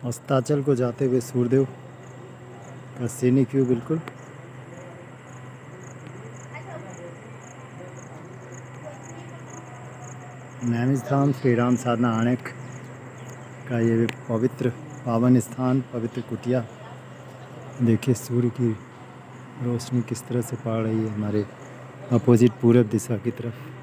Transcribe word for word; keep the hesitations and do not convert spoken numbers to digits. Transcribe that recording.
अस्ताचल को जाते हुए सूर्यदेव का सीनिक व्यू बिल्कुल। नैमिषधाम श्री राम साधना आनेक का ये पवित्र पावन स्थान, पवित्र कुटिया। देखिए सूर्य की रोशनी किस तरह से पड़ रही है हमारे अपोजिट पूरब दिशा की तरफ।